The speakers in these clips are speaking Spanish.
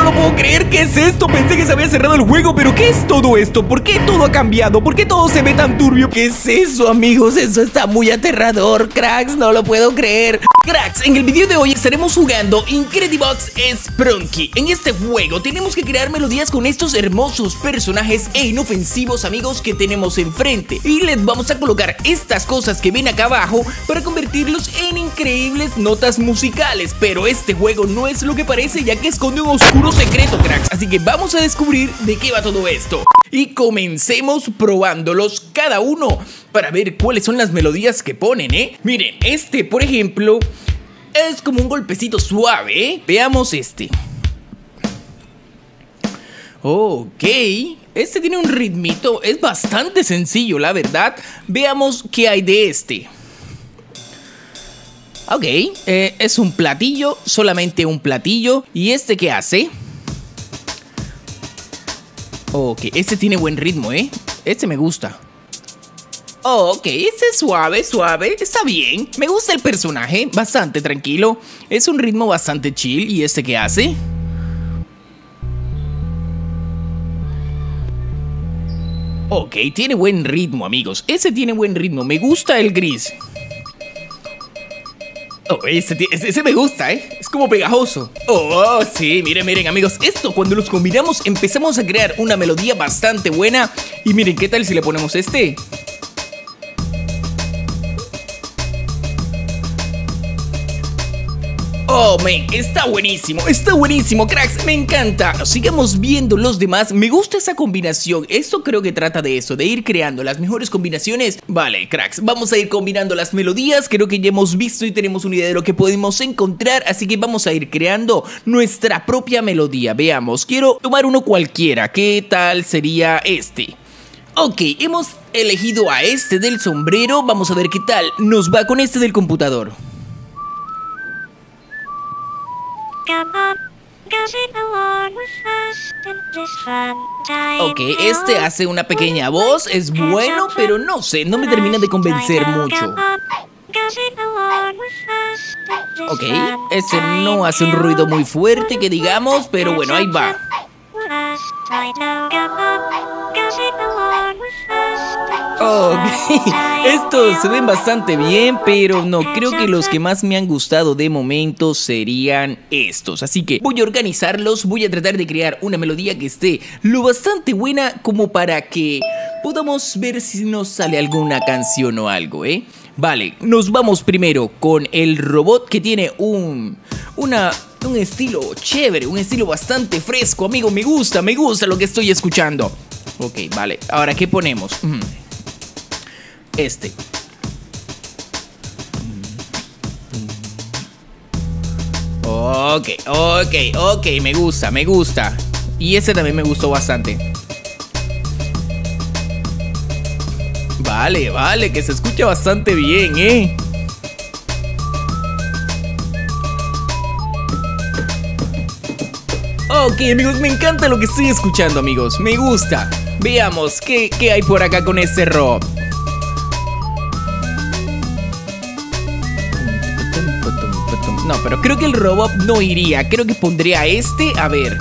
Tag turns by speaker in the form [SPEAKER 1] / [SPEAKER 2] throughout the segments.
[SPEAKER 1] no lo puedo creer. ¿Qué es esto? Pensé que se había cerrado el juego, pero ¿qué es todo esto? ¿Por qué todo ha cambiado? ¿Por qué todo se ve tan turbio? ¿Qué es eso, amigos? Eso está muy aterrador, cracks, no lo puedo creer. Cracks, en el video de hoy estaremos jugando Incredibox Sprunky. En este juego tenemos que crear melodías con estos hermosos personajes e inofensivos amigos que tenemos enfrente. Y les vamos a colocar estas cosas que ven acá abajo para convertirlos en increíbles notas musicales. Pero este juego no es lo que parece, ya que esconde un oscuro secreto, cracks. Así que vamos a descubrir de qué va todo esto. Y comencemos probándolos cada uno para ver cuáles son las melodías que ponen, ¿eh? Miren, este, por ejemplo, es como un golpecito suave, ¿eh? Veamos este. Ok, este tiene un ritmito, es bastante sencillo, la verdad. Veamos qué hay de este. Ok, es un platillo, solamente un platillo. ¿Y este qué hace? Ok, este tiene buen ritmo, este me gusta. Ok, este es suave, suave, está bien. Me gusta el personaje, bastante tranquilo. Es un ritmo bastante chill. ¿Y este qué hace? Ok, tiene buen ritmo, amigos. Ese tiene buen ritmo, me gusta el gris. Oh, ese me gusta, es como pegajoso. Oh, sí, miren, amigos. Esto, cuando los combinamos, empezamos a crear una melodía bastante buena. Y miren, ¿qué tal si le ponemos este? Oh, man, está buenísimo, cracks, me encanta. Sigamos viendo los demás, me gusta esa combinación. Esto creo que trata de eso, de ir creando las mejores combinaciones. Vale, cracks, vamos a ir combinando las melodías. Creo que ya hemos visto y tenemos una idea de lo que podemos encontrar, así que vamos a ir creando nuestra propia melodía. Veamos, quiero tomar uno cualquiera. ¿Qué tal sería este? Ok, hemos elegido a este del sombrero. Vamos a ver qué tal nos va con este del computador. Ok, este hace una pequeña voz, es bueno, pero no sé, no me termina de convencer mucho. Ok, este no hace un ruido muy fuerte que digamos, pero bueno, ahí va. Ok, estos se ven bastante bien, pero no, creo que los que más me han gustado de momento serían estos. Así que voy a organizarlos, voy a tratar de crear una melodía que esté lo bastante buena como para que podamos ver si nos sale alguna canción o algo, Vale, nos vamos primero con el robot que tiene un estilo chévere, un estilo bastante fresco, amigo, me gusta lo que estoy escuchando. Ok, vale, ahora ¿qué ponemos? Este. Ok, me gusta. Y este también me gustó bastante. Vale, que se escucha bastante bien, Ok, amigos, me encanta lo que estoy escuchando, amigos. Me gusta. Veamos qué hay por acá con este robot. No, pero creo que el robot no iría. Creo que pondría este. A ver.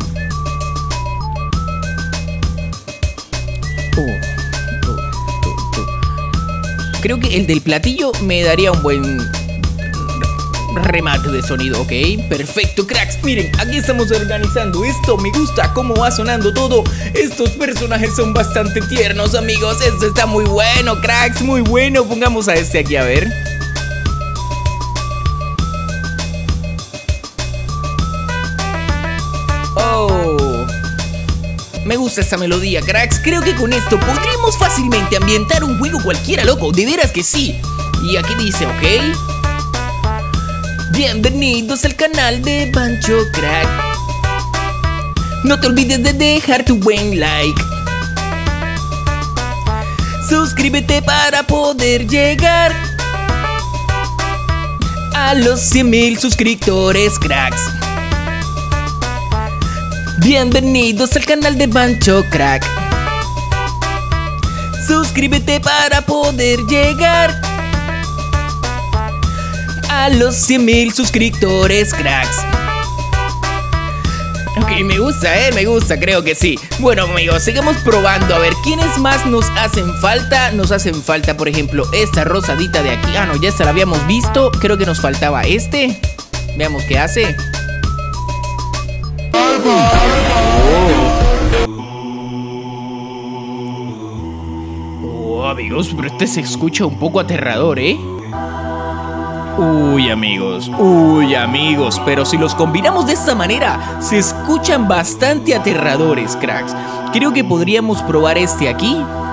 [SPEAKER 1] Creo que el del platillo me daría un buen remate de sonido, ok, perfecto, cracks. Miren, aquí estamos organizando esto. Me gusta cómo va sonando todo. Estos personajes son bastante tiernos, amigos. Esto está muy bueno, cracks, muy bueno. Pongamos a este aquí, a ver. Oh, me gusta esta melodía, cracks. Creo que con esto podríamos fácilmente ambientar un juego cualquiera, loco. De veras que sí. Y aquí dice, ok, bienvenidos al canal de Bancho Crack. No te olvides de dejar tu buen like. Suscríbete para poder llegar a los 100,000 suscriptores, cracks. Bienvenidos al canal de Bancho Crack. Suscríbete para poder llegar a los 100,000 suscriptores, cracks. Ok, me gusta, creo que sí. Bueno, amigos, sigamos probando. A ver, ¿quiénes más nos hacen falta? Nos hacen falta, por ejemplo, esta rosadita de aquí. Ah, no, ya esta la habíamos visto. Creo que nos faltaba este. Veamos qué hace. Oh, amigos, pero este se escucha un poco aterrador, ¿eh? Uy, amigos, pero si los combinamos de esta manera, se escuchan bastante aterradores, cracks. Creo que podríamos probar este aquí.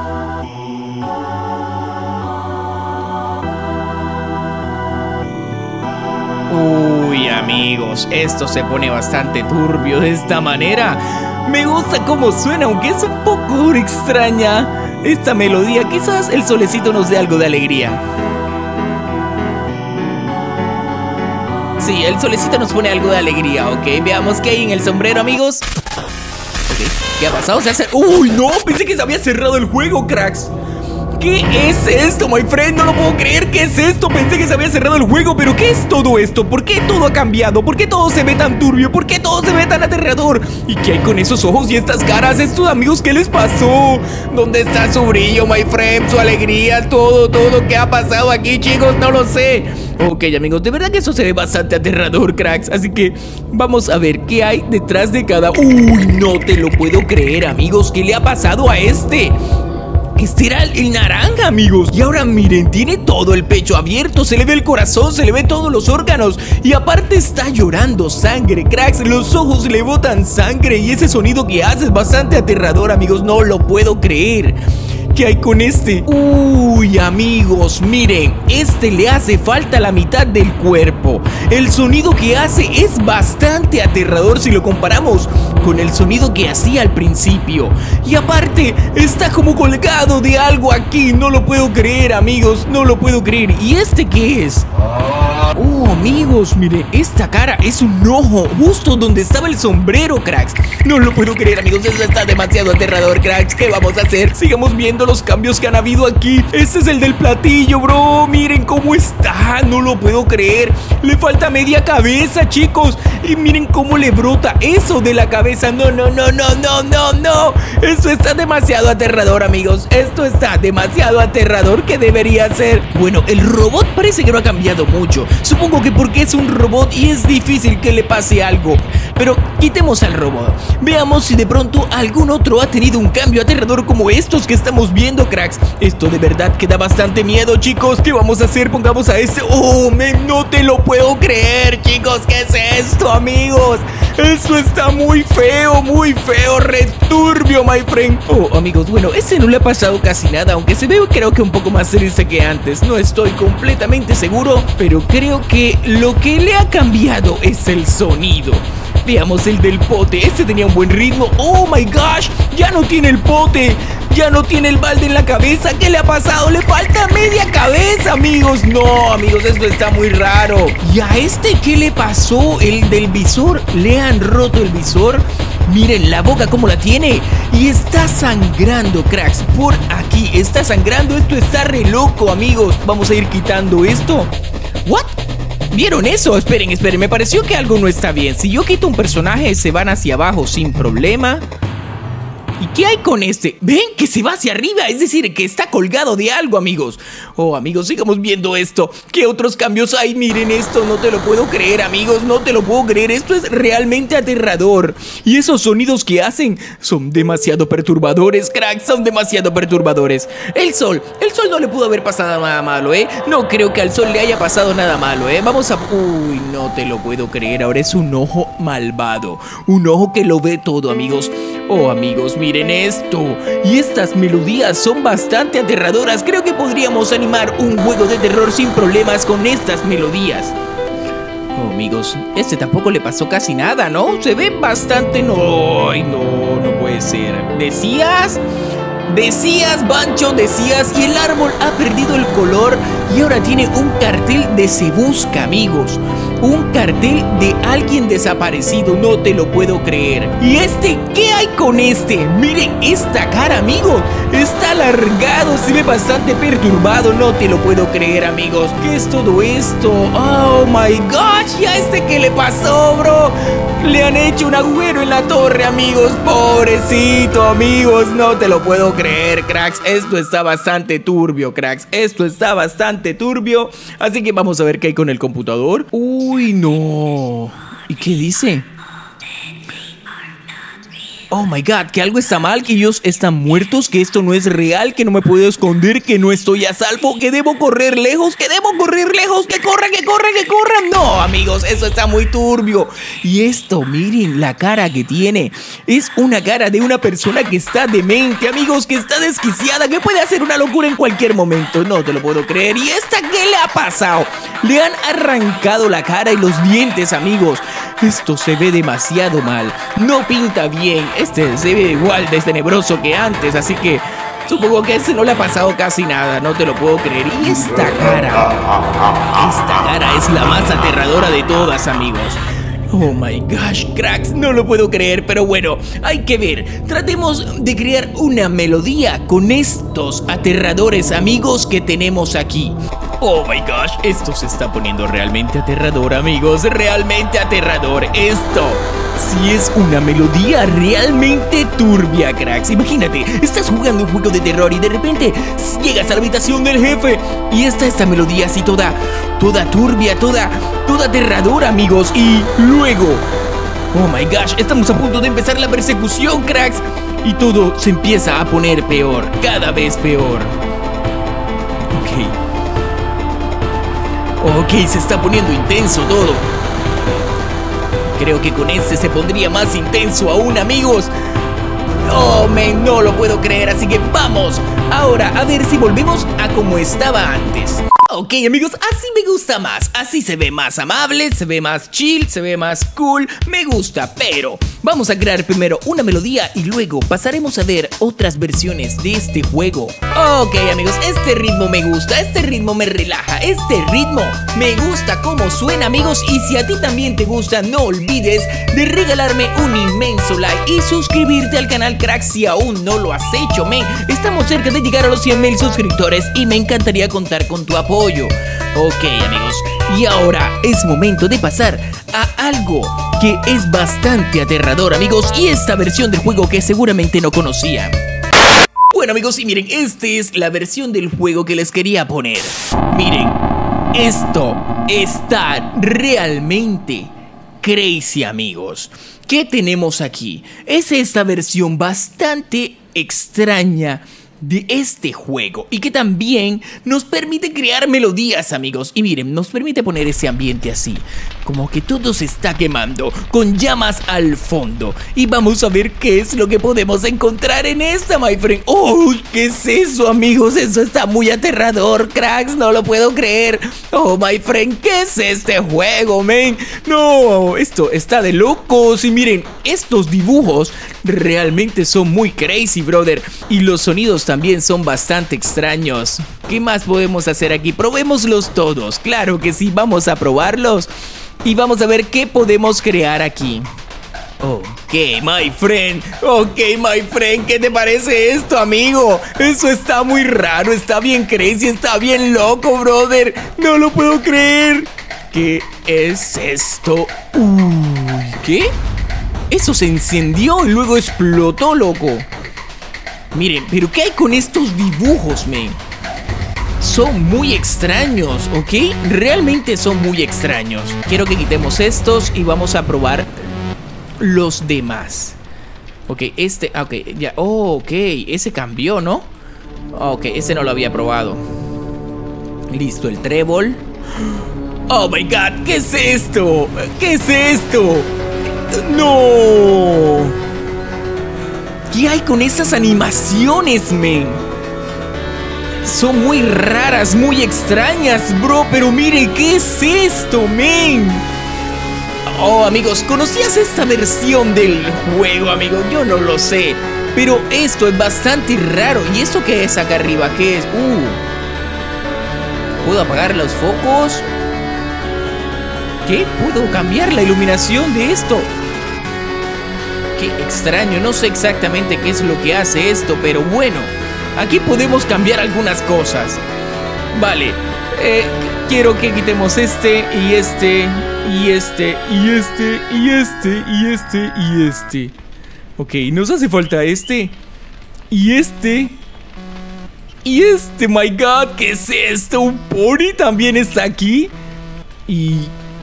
[SPEAKER 1] Uy, amigos, esto se pone bastante turbio de esta manera. Me gusta cómo suena, aunque es un poco extraña esta melodía. Quizás el solecito nos dé algo de alegría. Sí, el solecito nos pone algo de alegría, ok. Veamos qué hay en el sombrero, amigos. Ok, ¿qué ha pasado? Se hace... ¡Uy, no! Pensé que se había cerrado el juego, cracks. ¿Qué es esto, my friend? No lo puedo creer. ¿Qué es esto? Pensé que se había cerrado el juego, pero ¿qué es todo esto? ¿Por qué todo ha cambiado? ¿Por qué todo se ve tan turbio? ¿Por qué todo se ve tan aterrador? ¿Y qué hay con esos ojos y estas caras? Estos amigos, ¿qué les pasó? ¿Dónde está su brillo, my friend? Su alegría, todo ¿qué ha pasado aquí, chicos? No lo sé. Ok, amigos, de verdad que eso se ve bastante aterrador, cracks. Así que vamos a ver qué hay detrás de cada... ¡Uy, no te lo puedo creer, amigos! ¿Qué le ha pasado a este? Este era el naranja, amigos. Y ahora miren, tiene todo el pecho abierto. Se le ve el corazón, se le ve todos los órganos. Y aparte está llorando sangre, cracks. Los ojos le botan sangre. Y ese sonido que hace es bastante aterrador, amigos. No lo puedo creer. ¿Qué hay con este? Uy, amigos, miren, este le hace falta la mitad del cuerpo. El sonido que hace es bastante aterrador si lo comparamos con el sonido que hacía al principio. Y aparte, está como colgado de algo aquí. No lo puedo creer, amigos, no lo puedo creer. ¿Y este qué es? Oh, amigos, miren, esta cara es un ojo justo donde estaba el sombrero, cracks. No lo puedo creer, amigos, eso está demasiado aterrador, cracks. ¿Qué vamos a hacer? Sigamos viendo los cambios que han habido aquí. Este es el del platillo, bro. Miren cómo está, no lo puedo creer. Le falta media cabeza, chicos. Y miren cómo le brota eso de la cabeza. No. Esto está demasiado aterrador, amigos. Esto está demasiado aterrador. ¿Qué debería ser? Bueno, el robot parece que no ha cambiado mucho. Supongo que porque es un robot y es difícil que le pase algo. Pero quitemos al robot. Veamos si de pronto algún otro ha tenido un cambio aterrador como estos que estamos viendo, cracks. Esto de verdad que da bastante miedo, chicos. ¿Qué vamos a hacer? Pongamos a este. Oh, no te lo puedo creer, chicos. ¿Qué es esto, amigos? Eso está muy feo, returbio, my friend. Oh, amigos, bueno, este no le ha pasado casi nada, aunque se ve creo que un poco más triste que antes. No estoy completamente seguro, pero creo que lo que le ha cambiado es el sonido. Veamos el del pote, este tenía un buen ritmo. Oh my gosh, ya no tiene el pote. Ya no tiene el balde en la cabeza. ¿Qué le ha pasado? Le falta media cabeza, amigos. No, amigos, esto está muy raro. ¿Y a este qué le pasó? El del visor. Le han roto el visor. Miren la boca cómo la tiene. Y está sangrando, cracks. Por aquí está sangrando. Esto está re loco, amigos. Vamos a ir quitando esto. ¿What? ¿Vieron eso? Esperen, me pareció que algo no está bien. Si yo quito un personaje, se van hacia abajo sin problema. ¿Y qué hay con este? ¿Ven que se va hacia arriba? Es decir, que está colgado de algo, amigos. Oh, amigos, sigamos viendo esto. ¿Qué otros cambios hay? Miren esto, no te lo puedo creer, amigos. No te lo puedo creer, esto es realmente aterrador. Y esos sonidos que hacen son demasiado perturbadores, cracks. Son demasiado perturbadores. El sol no le pudo haber pasado nada malo, ¿eh? No creo que al sol le haya pasado nada malo, ¿eh? Vamos a... Uy, no te lo puedo creer. Ahora es un ojo malvado. Un ojo que lo ve todo, amigos. Oh, amigos, miren esto. Y estas melodías son bastante aterradoras. Creo que podríamos animar un juego de terror sin problemas con estas melodías. Oh, amigos, este tampoco le pasó casi nada, ¿no? Se ve bastante... No, ay, no puede ser. ¿Decías? Bancho, decías. Y el árbol ha perdido el color y ahora tiene un cartel de se busca, amigos. Un cartel de alguien desaparecido, no te lo puedo creer. ¿Y este qué hay con este? Miren esta cara, amigos. Está alargado, se ve bastante perturbado. No te lo puedo creer, amigos. ¿Qué es todo esto? Oh my gosh, ¿y a este qué le pasó, bro? Le han hecho un agujero en la torre, amigos. Pobrecito, amigos. No te lo puedo creer, cracks. Esto está bastante turbio, cracks. Esto está bastante turbio. Así que vamos a ver qué hay con el computador. Uy, no. ¿Y qué dice? Oh my god, que algo está mal, que ellos están muertos, que esto no es real, que no me puedo esconder, que no estoy a salvo, que debo correr lejos, que corran, que corran. No, amigos, eso está muy turbio. Y esto, miren la cara que tiene. Es una cara de una persona que está demente, amigos, que está desquiciada, que puede hacer una locura en cualquier momento. No te lo puedo creer. ¿Y esta qué le ha pasado? Le han arrancado la cara y los dientes, amigos. Esto se ve demasiado mal. No pinta bien. Este se ve igual de tenebroso que antes, así que supongo que a este no le ha pasado casi nada. No te lo puedo creer. Y esta cara es la más aterradora de todas, amigos. Oh my gosh, cracks, no lo puedo creer, pero bueno, hay que ver. Tratemos de crear una melodía con estos aterradores amigos que tenemos aquí. Oh my gosh, esto se está poniendo realmente aterrador, amigos, realmente aterrador. Esto sí es una melodía realmente turbia, cracks. Imagínate, estás jugando un juego de terror y de repente llegas a la habitación del jefe y está esta melodía así toda turbia, toda aterradora, amigos. Y luego, oh my gosh, estamos a punto de empezar la persecución, cracks. Y todo se empieza a poner peor, cada vez peor. Ok, se está poniendo intenso todo. Creo que con este se pondría más intenso aún, amigos. Oh, man, no lo puedo creer, así que vamos ahora a ver si volvemos a como estaba antes. Ok, amigos, así me gusta más. Así se ve más amable, se ve más chill, se ve más cool. Me gusta, pero vamos a crear primero una melodía y luego pasaremos a ver otras versiones de este juego. Ok, amigos, este ritmo me gusta, este ritmo me relaja, este ritmo me gusta cómo suena, amigos. Y si a ti también te gusta, no olvides de regalarme un inmenso like y suscribirte al canal, crack, si aún no lo has hecho, men. Estamos cerca de llegar a los 100,000 suscriptores y me encantaría contar con tu apoyo. Ok, amigos, y ahora es momento de pasar a algo que es bastante aterrador, amigos, y esta versión del juego que seguramente no conocían. Bueno, amigos, y miren, esta es la versión del juego que les quería poner. Miren, esto está realmente crazy, amigos. ¿Qué tenemos aquí? Es esta versión bastante extraña de este juego y que también nos permite crear melodías, amigos. Y miren, nos permite poner ese ambiente así, como que todo se está quemando, con llamas al fondo. Y vamos a ver qué es lo que podemos encontrar en esta, my friend. ¡Oh! ¿Qué es eso, amigos? Eso está muy aterrador, cracks, no lo puedo creer. Oh, my friend, ¿qué es este juego, man? No, esto está de locos. Y miren, estos dibujos realmente son muy crazy, brother. Y los sonidos también son bastante extraños. ¿Qué más podemos hacer aquí? Probémoslos todos. Claro que sí, vamos a probarlos. Y vamos a ver qué podemos crear aquí. Ok, my friend. Ok, my friend. ¿Qué te parece esto, amigo? Eso está muy raro, está bien crazy, está bien loco, brother. No lo puedo creer. ¿Qué es esto? ¿Qué? Eso se encendió y luego explotó, loco. Miren, pero ¿qué hay con estos dibujos, men? Son muy extraños, ¿ok? Realmente son muy extraños. Quiero que quitemos estos y vamos a probar los demás. Ok, ok, ya, ok, ese cambió, ¿no? Ok, ese no lo había probado. Listo, el trébol. Oh my god, ¿qué es esto? ¿Qué es esto? ¡No! ¿Qué hay con esas animaciones, men? Son muy raras, muy extrañas, bro. Pero mire, ¿qué es esto, men? Oh, amigos, ¿conocías esta versión del juego, amigo? Yo no lo sé, pero esto es bastante raro. ¿Y esto qué es acá arriba? ¿Qué es? ¿Puedo apagar los focos? ¿Qué? ¿Puedo cambiar la iluminación de esto? Ok, Qué extraño, no sé exactamente qué es lo que hace esto, pero bueno, aquí podemos cambiar algunas cosas. Vale, quiero que quitemos este y este y este y este y este y este y este. Ok, nos hace falta este y este y este. My God, ¿qué es esto? ¿Un pony también está aquí? Y...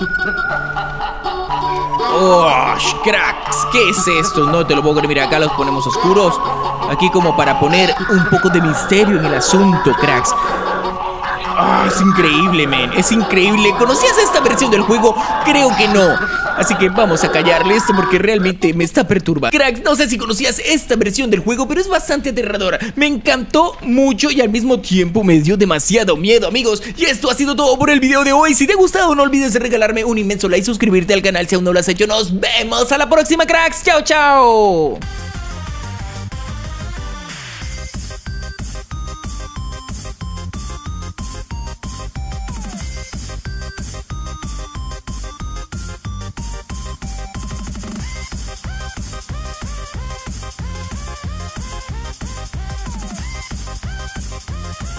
[SPEAKER 1] ¡oh, cracks! ¿Qué es esto? No te lo puedo creer. Mira, acá los ponemos oscuros. Aquí como para poner un poco de misterio en el asunto, cracks. Ah, es increíble, men. Es increíble. ¿Conocías esta versión del juego? Creo que no. Así que vamos a callarle esto porque realmente me está perturbando. Cracks, no sé si conocías esta versión del juego, pero es bastante aterradora. Me encantó mucho y al mismo tiempo me dio demasiado miedo, amigos. Y esto ha sido todo por el video de hoy. Si te ha gustado, no olvides de regalarme un inmenso like, suscribirte al canal si aún no lo has hecho. Nos vemos a la próxima, cracks. Chao, chao.